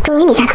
猪肉玉米馅的。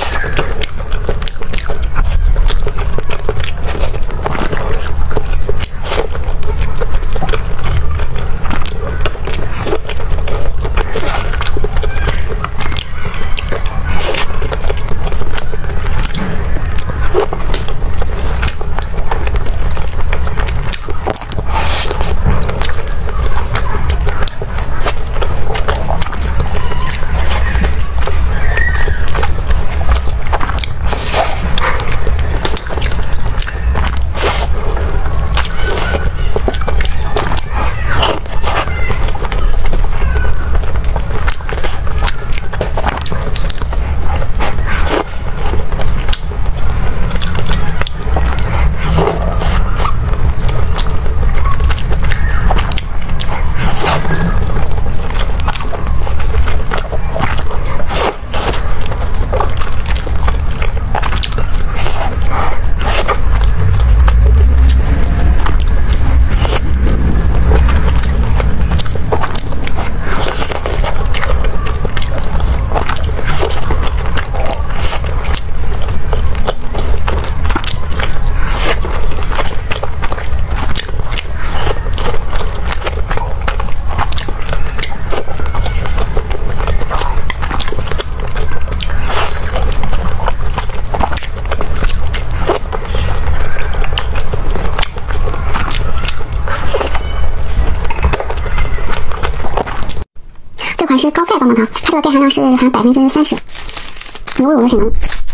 这款是高钙棒棒糖，它这个钙含量是含30%，牛乳味很浓。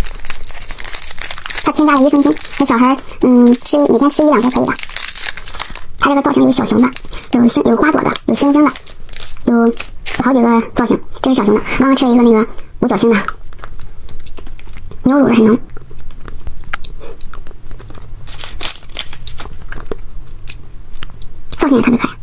它添加了益生菌，那小孩每天吃1-2个可以吧。它这个造型有小熊的，有花朵的，有星星的，有好几个造型。这是小熊的，刚刚吃了一个那个五角星的，牛乳味很浓。造型也特别可爱。